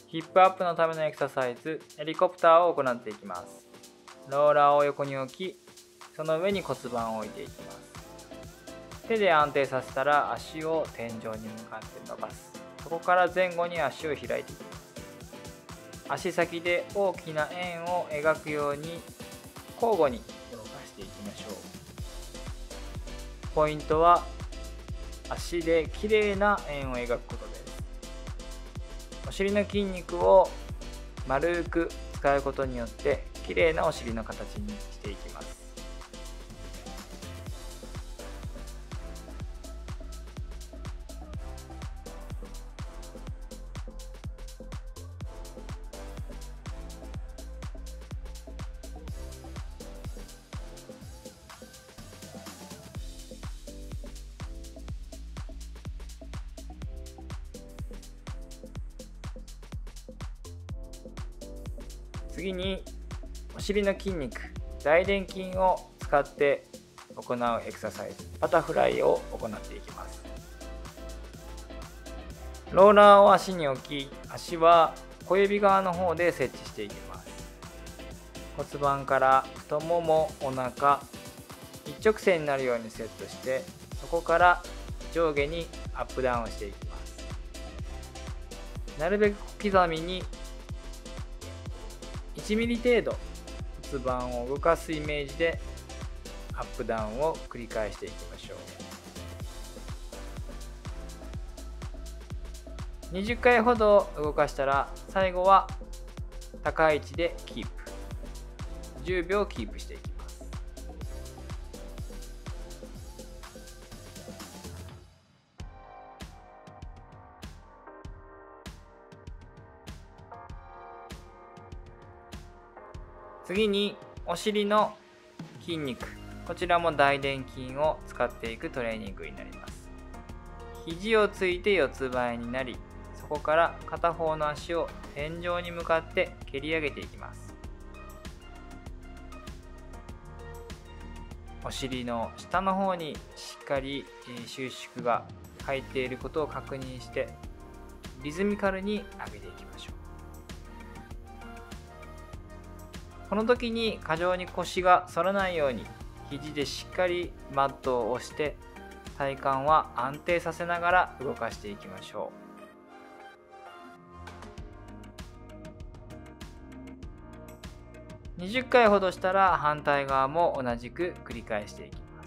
ヒップアップのためのエクササイズ、ヘリコプターを行っていきます。ローラーを横に置き、その上に骨盤を置いていきます。手で安定させたら足を天井に向かって伸ばす。そこから前後に足を開いていきます。足先で大きな円を描くように交互に動かしていきましょう。ポイントは足できれいな円を描くことです。お尻の筋肉を丸く使うことによってきれいなお尻の形にしていきます。次にお尻の筋肉、大臀筋を使って行うエクササイズ、バタフライを行っていきます。ローラーを足に置き、足は小指側の方で設置していきます。骨盤から太もも、お腹、一直線になるようにセットして、そこから上下にアップダウンしていきます。なるべく小刻みに1ミリ程度骨盤を動かすイメージでアップダウンを繰り返していきましょう。20回ほど動かしたら最後は高い位置でキープ。10秒キープしていきます。次にお尻の筋肉、こちらも大臀筋を使っていくトレーニングになります。肘をついて四つ倍になり、そこから片方の足を天井に向かって蹴り上げていきます。お尻の下の方にしっかり収縮が入っていることを確認して、リズミカルに上げていきましょう。この時に過剰に腰が反らないように肘でしっかりマットを押して体幹は安定させながら動かしていきましょう。20回ほどしたら反対側も同じく繰り返していきます。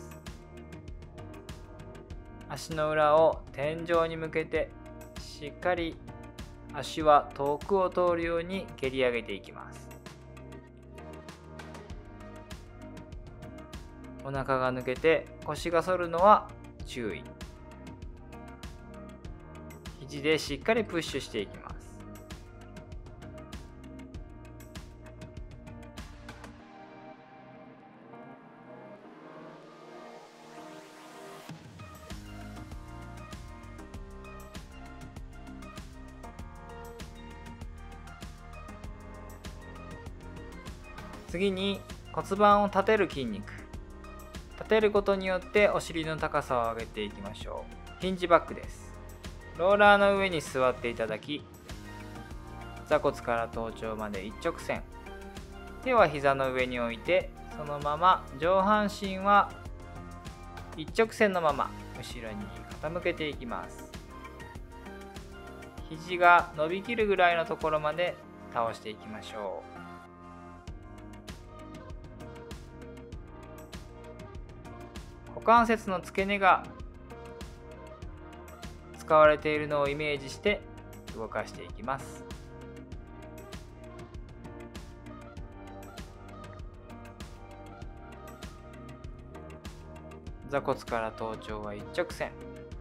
足の裏を天井に向けてしっかり足は遠くを通るように蹴り上げていきます。お腹が抜けて腰が反るのは注意。肘でしっかりプッシュしていきます。次に骨盤を立てる筋肉。立てることによってお尻の高さを上げていきましょう。ヒンジバックです。ローラーの上に座っていただき、座骨から頭頂まで一直線。手は膝の上に置いて、そのまま上半身は一直線のまま後ろに傾けていきます。肘が伸びきるぐらいのところまで倒していきましょう。股関節の付け根が使われているのをイメージして動かしていきます。座骨から頭頂は一直線。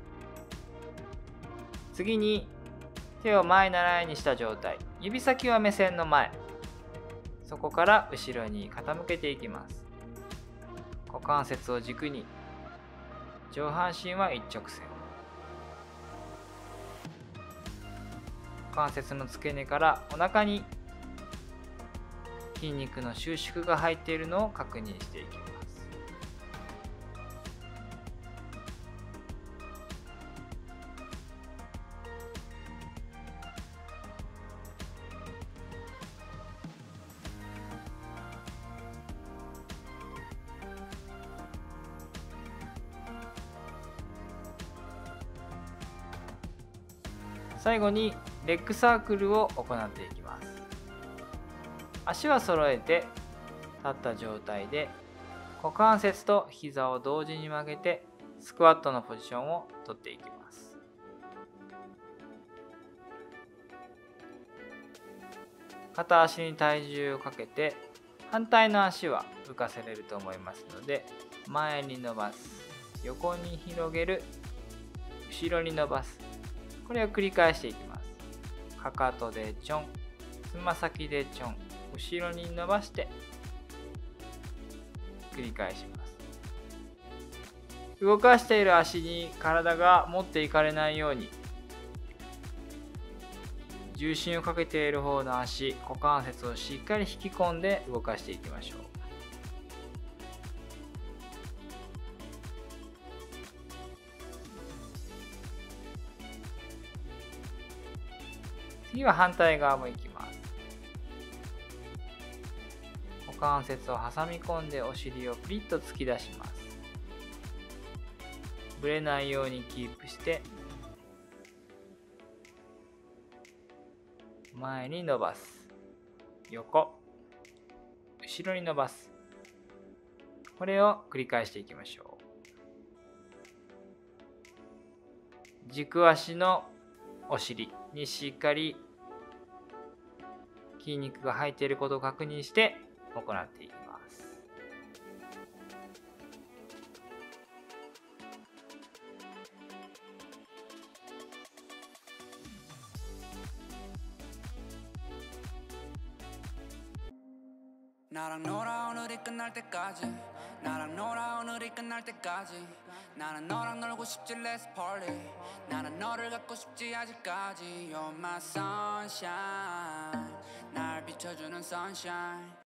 次に手を前習いにした状態、指先は目線の前、そこから後ろに傾けていきます。股関節を軸に上半身は一直線。股関節の付け根からお腹に筋肉の収縮が入っているのを確認していきます。 最後にレッグサークルを行っていきます。足は揃えて立った状態で股関節と膝を同時に曲げてスクワットのポジションをとっていきます。片足に体重をかけて反対の足は浮かせれると思いますので、前に伸ばす、横に広げる、後ろに伸ばす、これを繰り返していきます。かかとでちょん、つま先でちょん、後ろに伸ばして繰り返します。動かしている足に体が持っていかれないように、重心をかけている方の足、股関節をしっかり引き込んで動かしていきましょう。次は反対側もいきます。股関節を挟み込んでお尻をプリッと突き出します。ぶれないようにキープして前に伸ばす、横、後ろに伸ばす、これを繰り返していきましょう。軸足のお尻にしっかり筋肉が入っていることを確認して行っていきます。 나랑 놀아 오늘이 끝날 때까지 나랑 놀아 오늘이 끝날 때까지 나는 너랑 놀고 싶지 let's party 나는 너를 갖고 싶지 아직까지 You're my sunshine 날 비춰주는 sunshine